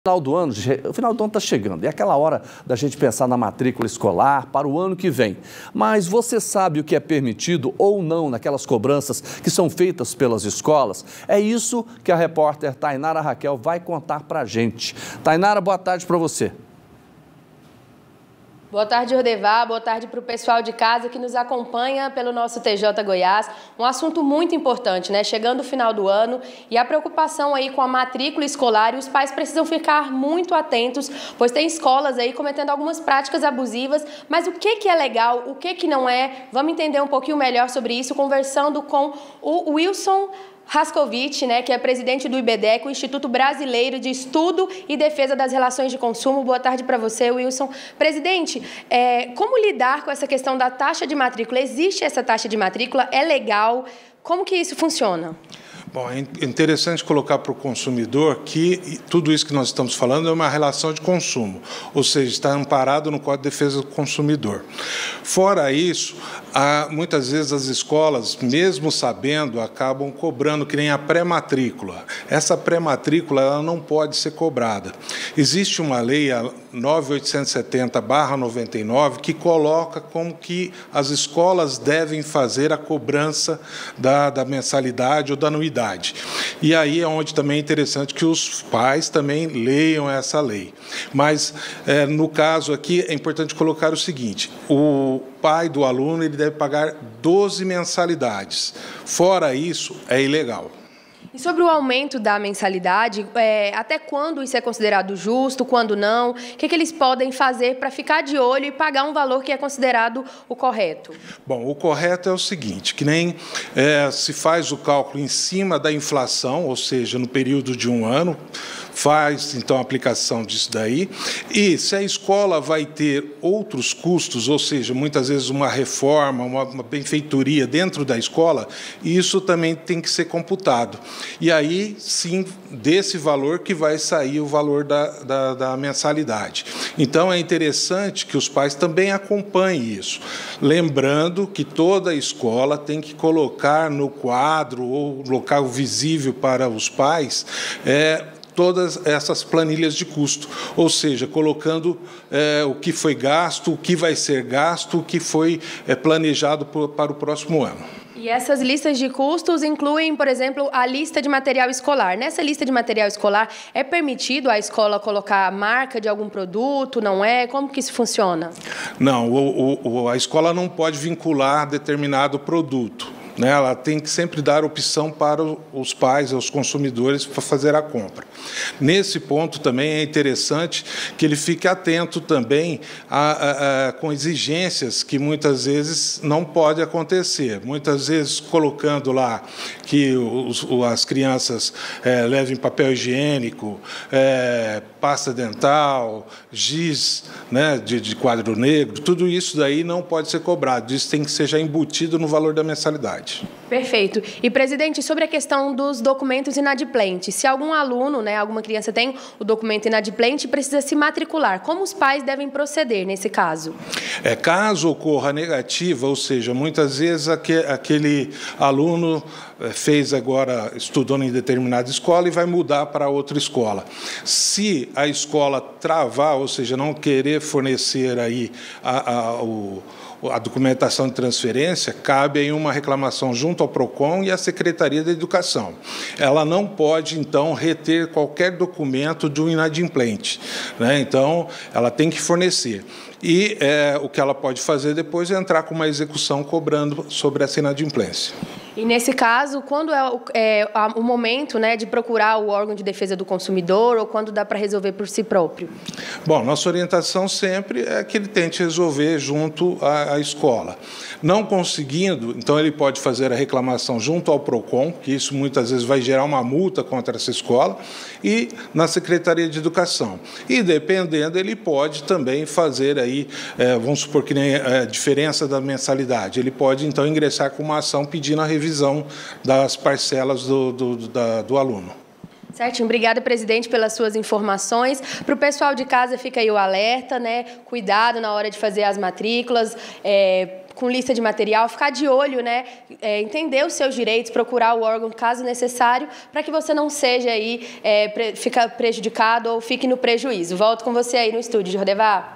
O final do ano está chegando, é aquela hora da gente pensar na matrícula escolar para o ano que vem. Mas você sabe o que é permitido ou não naquelas cobranças que são feitas pelas escolas? É isso que a repórter Tainara Raquel vai contar para a gente. Tainara, boa tarde para você. Boa tarde, Ordevar. Boa tarde para o pessoal de casa que nos acompanha pelo nosso TJ Goiás. Um assunto muito importante, né? Chegando o final do ano e a preocupação aí com a matrícula escolar, e os pais precisam ficar muito atentos, pois tem escolas aí cometendo algumas práticas abusivas. Mas o que é legal, o que não é? Vamos entender um pouquinho melhor sobre isso conversando com o Wilson Rascovitch, né, que é presidente do IBDEC, o Instituto Brasileiro de Estudo e Defesa das Relações de Consumo. Boa tarde para você, Wilson. Presidente, como lidar com essa questão da taxa de matrícula? Existe essa taxa de matrícula? É legal? Como que isso funciona? Bom, é interessante colocar para o consumidor que tudo isso que nós estamos falando é uma relação de consumo, ou seja, está amparado no Código de Defesa do Consumidor. Fora isso, muitas vezes as escolas, mesmo sabendo, acabam cobrando que nem a pré-matrícula. Essa pré-matrícula ela não pode ser cobrada. Existe uma lei, a 9870/99, que coloca como que as escolas devem fazer a cobrança da mensalidade ou da anuidade. E aí é onde também é interessante que os pais também leiam essa lei. Mas, no caso aqui, é importante colocar o seguinte: o pai do aluno ele deve pagar 12 mensalidades. Fora isso, é ilegal. E sobre o aumento da mensalidade, até quando isso é considerado justo, quando não? O que eles podem fazer para ficar de olho e pagar um valor que é considerado o correto? Bom, o correto é o seguinte, que nem se faz o cálculo em cima da inflação, ou seja, no período de um ano, faz, então, a aplicação disso daí. E se a escola vai ter outros custos, ou seja, muitas vezes uma reforma, uma benfeitoria dentro da escola, isso também tem que ser computado. E aí, sim, desse valor que vai sair o valor da mensalidade. Então, é interessante que os pais também acompanhem isso. Lembrando que toda escola tem que colocar no quadro ou local visível para os pais todas essas planilhas de custo, ou seja, colocando o que foi gasto, o que vai ser gasto, o que foi planejado para o próximo ano. E essas listas de custos incluem, por exemplo, a lista de material escolar. Nessa lista de material escolar, é permitido a escola colocar a marca de algum produto, não é? Como que isso funciona? Não, a escola não pode vincular determinado produto. Ela tem que sempre dar opção para os pais, os consumidores, para fazer a compra. Nesse ponto também é interessante que ele fique atento também com exigências que muitas vezes não pode acontecer. Muitas vezes colocando lá que as crianças levem papel higiênico, pasta dental, giz, né, de quadro negro, tudo isso daí não pode ser cobrado. Isso tem que ser já embutido no valor da mensalidade. Perfeito. E, presidente, sobre a questão dos documentos inadimplentes, se algum aluno, né, alguma criança tem o documento inadimplente e precisa se matricular, como os pais devem proceder nesse caso? Caso ocorra negativa, ou seja, muitas vezes aquele aluno estudou em determinada escola e vai mudar para outra escola. Se a escola travar, ou seja, não querer fornecer aí a documentação de transferência, cabe aí uma reclamação junto ao PROCON e à Secretaria da Educação. Ela não pode, então, reter qualquer documento de um inadimplente, né? Então, ela tem que fornecer. E o que ela pode fazer depois é entrar com uma execução cobrando sobre essa inadimplência. E, nesse caso, quando é o momento, né, de procurar o órgão de defesa do consumidor ou quando dá para resolver por si próprio? Bom, nossa orientação sempre é que ele tente resolver junto à escola. Não conseguindo, então ele pode fazer a reclamação junto ao PROCON, que isso muitas vezes vai gerar uma multa contra essa escola, e na Secretaria de Educação. E, dependendo, ele pode também fazer aí, vamos supor que nem a diferença da mensalidade, ele pode, então, ingressar com uma ação pedindo a revisão das parcelas do aluno. Certinho. Obrigada, presidente, pelas suas informações. Para o pessoal de casa, fica aí o alerta, né? Cuidado na hora de fazer as matrículas, com lista de material, ficar de olho, né? Entender os seus direitos, procurar o órgão caso necessário, para que você não seja aí, fica prejudicado ou fique no prejuízo. Volto com você aí no estúdio, Jordevar.